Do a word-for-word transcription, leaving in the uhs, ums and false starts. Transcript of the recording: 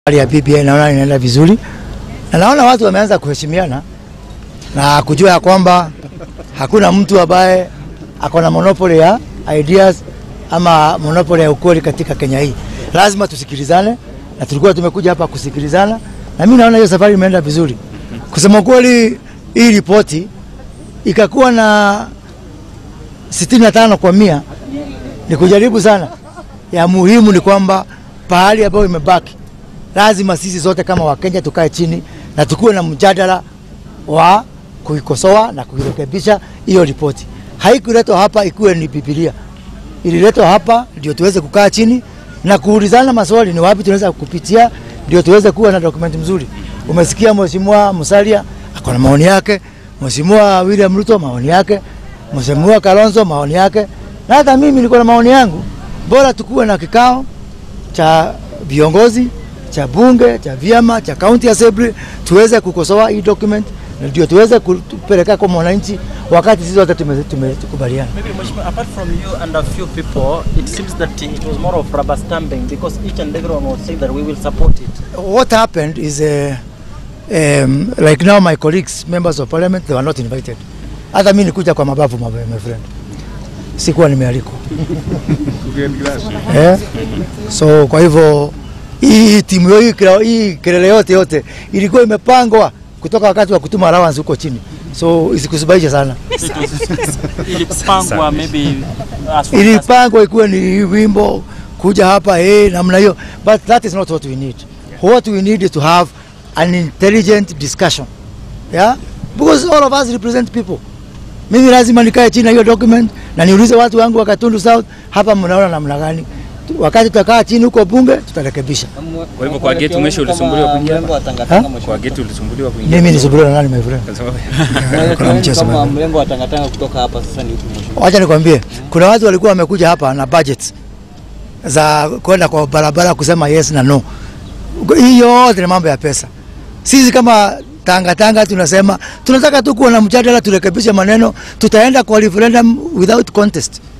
Hali ya B B I naona inaenda vizuri. Na naona watu wameanza kuheshimiana na kujua kwamba hakuna mtu ambaye akona monopoly ya ideas ama monopoly ya ukweli katika Kenya hii. Lazima tusikilizane na tulikuwa tumekuja hapa kusikilizana na mimi naona hiyo safari imeenda vizuri. Kusema kweli hii ripoti ikakuwa na sitini na tano kwa mia ni kujaribu sana. Ya muhimu ni kwamba pahali ambapo imebaki lazima sisi zote kama Wakenya tukae chini na tukue na mjadala wa kuikosoa na kuirekebisha hiyo ripoti. Haikuletwa hapa ikuwe ni Biblia. Ililetwa hapa ndio tuweze kukaa chini na kuulizana maswali, ni wapi tunaweza kupitia ndio tuweze kuwa na document mzuri. Umesikia Mheshimiwa Musalia akona maoni yake, Mheshimiwa William Ruto maoni yake, Mheshimiwa Kalonzo maoni yake, na hata mimi niko na maoni yangu. Bora tukue na kikao cha viongozi, cha bunge, cha vyama, cha county assembly tuweze kukosoa hii document ndio tuweze kupeleka kwa mwananchi wakati sisi wote tumekubaliana. Maybe apart from you and a few people, it seems that it was more of rubber stamping because each and everyone was saying that we will support it. What happened is uh, um, like now my colleagues, members of parliament, they were not invited. Hata mimi nikuja kwa mabavu my friend. Sikuwa nimealikwa. eh? So kwa hivyo hii timu hii hii kelele yote yote ilikuwa imepangwa kutoka wakati wa kutuma allowance huko chini. So isikusubaisha sana. Ilipangwa maybe as ilipangwa ikuwe ni wimbo kuja hapa eh namna hiyo, but that is not what we need. What we need is to have an intelligent discussion. Yeah? Because all of us represent people. Mimi lazima nikae chini na hiyo document na niulize watu wangu wa Gatundu South hapa mnaona namna gani. Wakati tutakaa chini huko bunge tutarekebisha. Kwa hivyo kwa geti umesha ulisumbuliwa kuingia kwa geti ulisumbuliwa kuingia. Mimi nisumbuliwa na nani my friend? Kuna mchezo kama mlengo wa Tangatanga kutoka hapa sasa ni huko. Wacha nikwambie, kuna watu walikuwa wamekuja hapa na budgets za kwenda kwa barabara kusema yes na no. Hiyo ni mambo ya pesa. Sisi kama Tanga Tanga tunasema tunataka tu kuwa na mjadala turekebishe maneno, tutaenda kwa referendum without contest.